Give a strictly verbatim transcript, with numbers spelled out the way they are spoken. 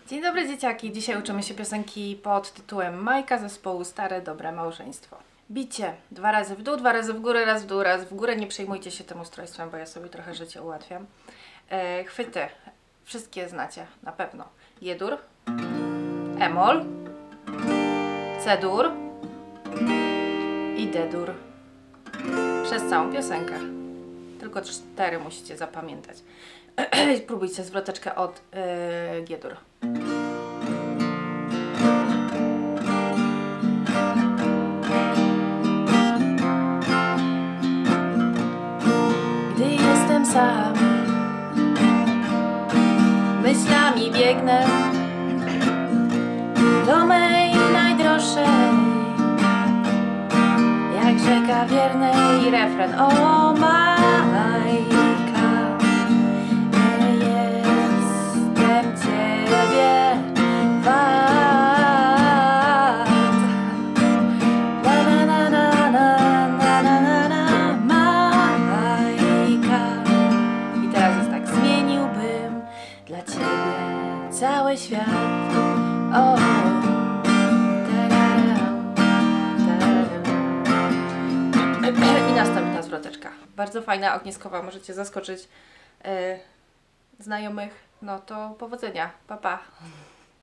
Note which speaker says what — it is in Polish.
Speaker 1: Dzień dobry dzieciaki, dzisiaj uczymy się piosenki pod tytułem Majka zespołu Stare Dobre Małżeństwo. Bicie, dwa razy w dół, dwa razy w górę, raz w dół, raz w górę. Nie przejmujcie się tym ustrojstwem, bo ja sobie trochę życie ułatwiam. E, chwyty, wszystkie znacie na pewno. G-dur, E-moll, C-dur i D-dur. Przez całą piosenkę. Tylko cztery musicie zapamiętać. Spróbujcie zwroteczkę od yy, G-dur. Gdy jestem sam, myślami biegnę do mej najdroższej, jak rzeka wiernej refren o Majka. Jestem Ciebie wart. Na na na na na na na na na Majka. I teraz jest tak, zmieniłbym dla Ciebie cały świat. O, i następna zwroteczka. Bardzo fajna, ogniskowa, możecie zaskoczyć yy, znajomych. No to powodzenia. Pa, pa.